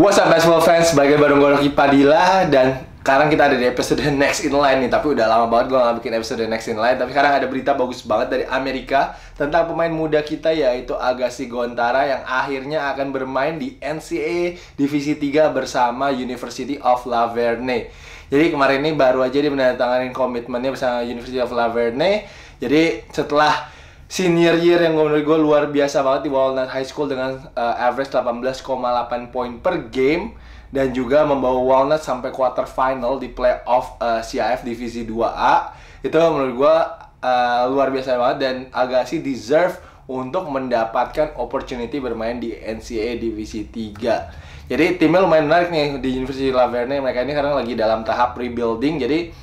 What's up basketball fans, balik bareng gue Rocky Padilla. Dan sekarang kita ada di episode Next in Line nih. Tapi udah lama banget gue gak bikin episode Next in Line. Tapi sekarang ada berita bagus banget dari Amerika tentang pemain muda kita, yaitu Agassi Goantara, yang akhirnya akan bermain di NCAA Divisi 3 bersama University of La Verne. Jadi kemarin ini baru aja dia menandatangani komitmennya bersama University of La Verne. Jadi setelah senior year yang menurut gue luar biasa banget di Walnut High School dengan average 18,8 poin per game, dan juga membawa Walnut sampai quarter final di playoff CIF Divisi 2A. Itu menurut gue luar biasa banget, dan Agassi deserve untuk mendapatkan opportunity bermain di NCAA Divisi 3. Jadi timnya lumayan menarik nih di University of La Verne. Mereka ini sekarang lagi dalam tahap rebuilding. Jadi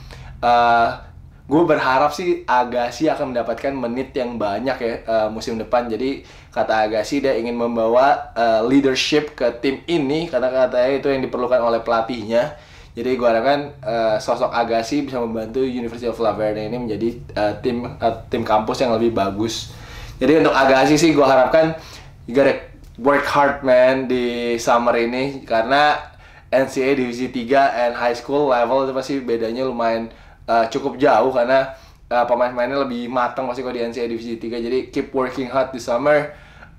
gue berharap sih Agassi akan mendapatkan menit yang banyak ya musim depan. Jadi kata Agassi dia ingin membawa leadership ke tim ini, karena katanya itu yang diperlukan oleh pelatihnya. Jadi gue harapkan sosok Agassi bisa membantu University of La Verne ini menjadi tim kampus yang lebih bagus. Jadi untuk Agassi sih gue harapkan you gotta work hard man di summer ini, karena NCAA Divisi 3 and high school level itu pasti bedanya lumayan cukup jauh, karena pemain-pemainnya lebih matang pasti kalau di NCAA Divisi 3. Jadi keep working hard di summer.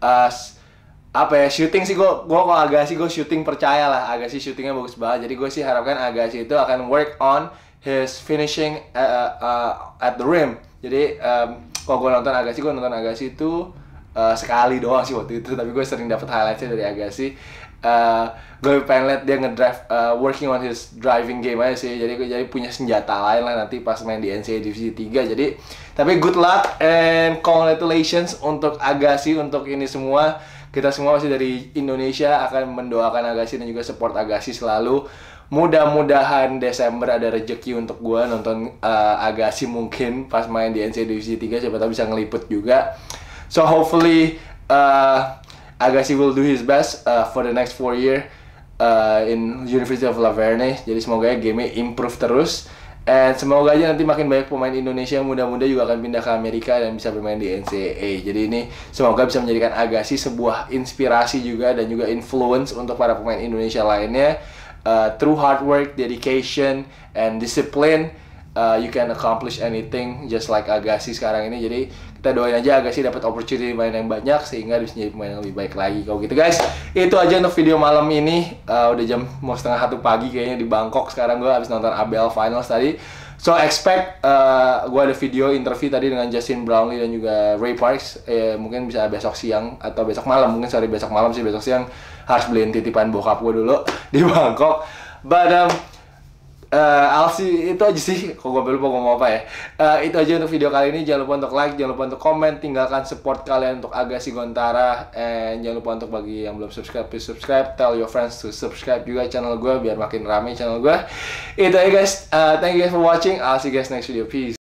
Shooting sih gue kalau Agassi gue shooting percaya lah, Agassi shootingnya bagus banget. Jadi gue sih harapkan Agassi itu akan work on his finishing at the rim. Jadi kalau gue nonton Agassi itu sekali doang sih waktu itu, tapi gue sering dapat highlightsnya dari Agassi. Gue pengen lihat dia ngedrive, working on his driving game aja sih. Jadi punya senjata lain lah nanti pas main di NCAA Divisi 3. Jadi tapi good luck and congratulations untuk Agassi untuk ini semua. Kita semua masih dari Indonesia akan mendoakan Agassi dan juga support Agassi selalu. Mudah-mudahan Desember ada rezeki untuk gue nonton Agassi mungkin pas main di NCAA Divisi 3. Siapa tahu bisa ngeliput juga. So hopefully Agassi will do his best for the next 4 year in University of La Verne. Jadi semoga ya game-nya improve terus, and semoga aja nanti makin banyak pemain Indonesia yang muda-muda juga akan pindah ke Amerika dan bisa bermain di NCAA. Jadi ini semoga bisa menjadikan Agassi sebuah inspirasi juga dan juga influence untuk para pemain Indonesia lainnya. Through hard work, dedication, and discipline, you can accomplish anything just like Agassi sekarang ini. Jadi kita doain aja Agassi dapat opportunity main yang banyak sehingga bisa jadi pemain yang lebih baik lagi. Kalau gitu guys, itu aja untuk video malam ini. Udah jam mau 1:30 pagi kayaknya di Bangkok. Sekarang gue habis nonton ABL Finals tadi. So expect gue ada video interview tadi dengan Justin Brownlee dan juga Ray Parks. Mungkin bisa besok siang atau besok malam. Mungkin besok malam sih, besok siang harus beliin titipan bokap gue dulu di Bangkok. But I'll see, itu aja sih. Kok gue lupa ngomong apa ya. Itu aja untuk video kali ini. Jangan lupa untuk like, jangan lupa untuk komen, tinggalkan support kalian untuk Agassi Goantara. And jangan lupa untuk bagi yang belum subscribe, please subscribe. Tell your friends to subscribe juga channel gue biar makin rame channel gue. Itu aja guys. Thank you guys for watching. I'll see you guys next video. Peace.